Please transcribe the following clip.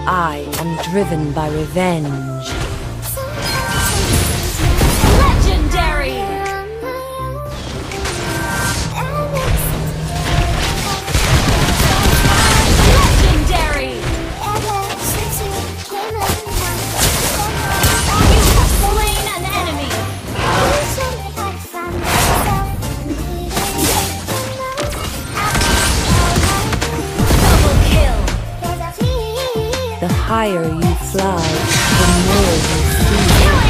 I am driven by revenge. Legendary! Legendary! You have slain an enemy! Double kill! The higher you fly, the more you see. Killing